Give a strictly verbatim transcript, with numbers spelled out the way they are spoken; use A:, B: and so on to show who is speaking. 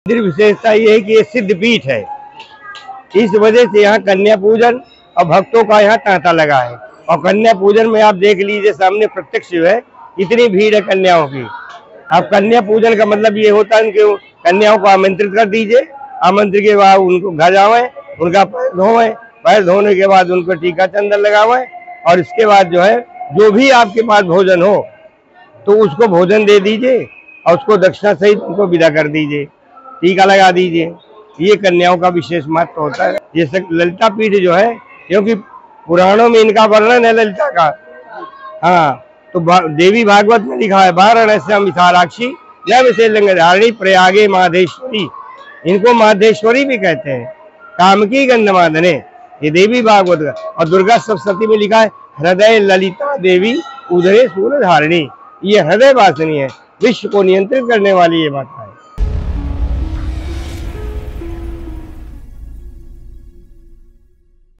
A: मंदिर विशेषता ये है कि ये सिद्ध पीठ है, इस वजह से यहाँ कन्या पूजन और भक्तों का यहाँ तांता लगा है। और कन्या पूजन में आप देख लीजिए सामने प्रत्यक्ष जो है इतनी भीड़ है कन्याओं की। अब कन्या पूजन का मतलब ये होता है कि कन्याओं को आमंत्रित कर दीजिए, आमंत्रित के बाद उनको घर जावे, उनका पैर धोवे, पैर धोने के बाद उनको टीका चंदन लगावे और इसके बाद जो है जो भी आपके पास भोजन हो तो उसको भोजन दे दीजिए और उसको दक्षिणा सहित उनको विदा कर दीजिए, टीका लगा दीजिए। ये कन्याओं का विशेष महत्व होता है। ये ललिता पीठ जो है, क्योंकि पुराणों में इनका वर्णन है ललिता का। हाँ, तो देवी भागवत में लिखा है वाराणस्याम विशालाक्षी नव से लंगधारिणी प्रयागे माधेश्वरी, इनको माधेश्वरी भी कहते हैं। कामकी गंधमादने, ये देवी भागवत का। और दुर्गा सप्तशती में लिखा है हृदय ललिता देवी उदरे सूर्य धारिणी, ये हृदय वासिनी है, विश्व को नियंत्रित करने वाली ये बात है।